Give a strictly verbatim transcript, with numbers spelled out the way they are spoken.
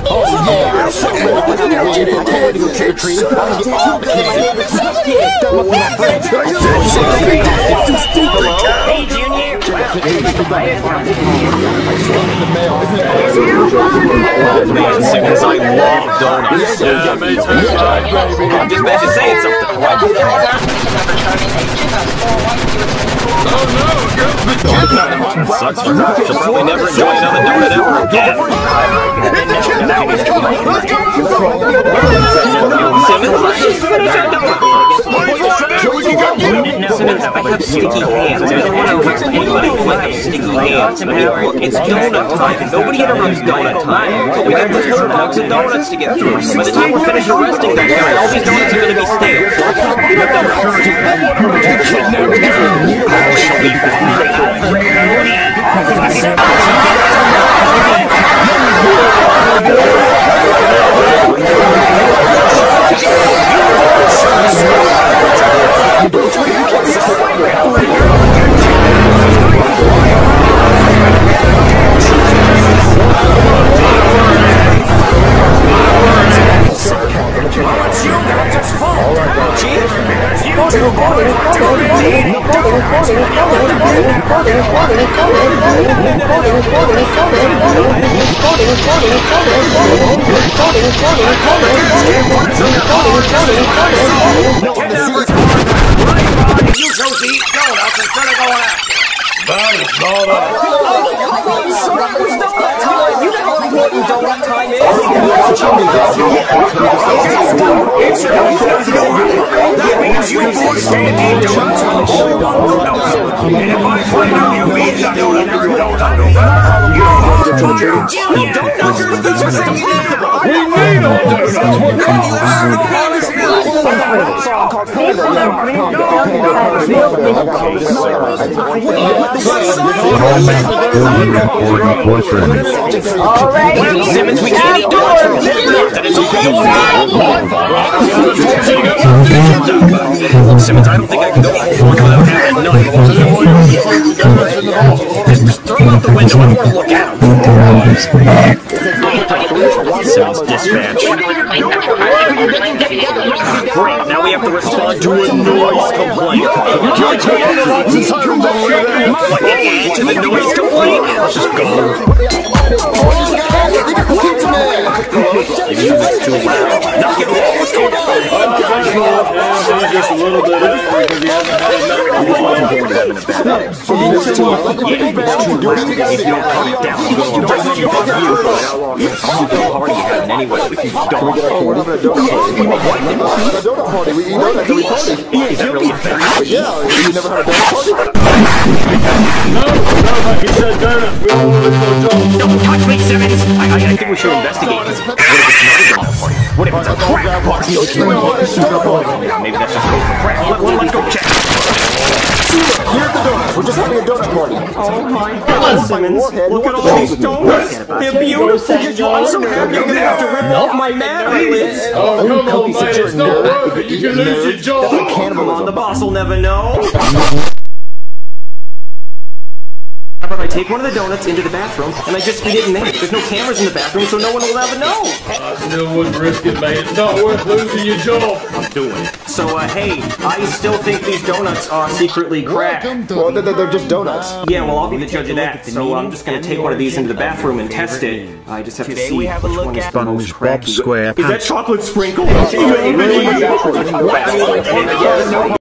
Oh, yeah. I'm so ready to get it. I can't wait to go trick or treat. I'm gonna get all the candy. Yeah, done with my friends. It's too stupid. Hey, Junior. Man, Simmons, I love donuts. Yeah, me too. I'm just imagine saying something. Oh no, That sucks for her. She'll probably never enjoy another donut ever again. Simmons, let's just finish our donut. Simmons, I have sticky hands. I don't want to arrest anybody who might have sticky hands. I mean, look, it's donut time. Nobody interrupts donut time. We got this whole box of donuts to get through. By the time we're finished arresting that guy, all these donuts are going to be stale. She'll be You chose to eat donuts instead of going out. that is not up. Sorry, it was donut time. You know how important donut time is. That means you boys can't eat donuts for only one donut. And if I find out you eat a donut every donut, you're fired. Jimmy, donuts are the best thing ever. We need all donuts. We're Well, Simmons, we can't eat donuts for a whole month, and it's only Look, Simmons, I don't think I can go forward without having none. Just throw them out the window. I don't want to look at them. Simmons, dispatch. Great, now we have to respond to a noise complaint. What, idiot, to the noise complaint? Let's just go. The music's too loud. Knock it off. What's going on? just a little bit because he hasn't had enough. Yeah, it's too loud. If you don't calm it down, I'm going to arrest you for you. How long is the party you're having anyway? If you don't. We're having a donut party. A donut party. We eat donuts every party. Is that really a thing? Yeah, you never had a donut party? No, no, like he said, donuts. We don't want to lose no jobs. Don't touch me, Simmons! I, I, I think we should investigate this. What if it's not a donut party? What if it's a crack party? Maybe that's just code for crack. Let, let, let's go check. Here's the donuts. We're just having a donut party. Oh my God, Simmons. Look at all these donuts. They're beautiful. I'm so happy I'm going to have to rip off my Mary lids. Oh, come on, man. It's not worth it. You can lose your job. Come on, the boss will never know. How about I take one of the donuts into the bathroom and I just feed it in there? There's no cameras in the bathroom, so no one will ever know. I still wouldn't risk it, man. It's not worth losing your job. I'm doing it. So, uh, hey, I still think these donuts are secretly crack. Well, they're, they're just donuts. Yeah, well, I'll be the judge of that. So I'm just gonna take one of these into the bathroom and test it. I just have to see which one is the most cracky. Is that chocolate sprinkle?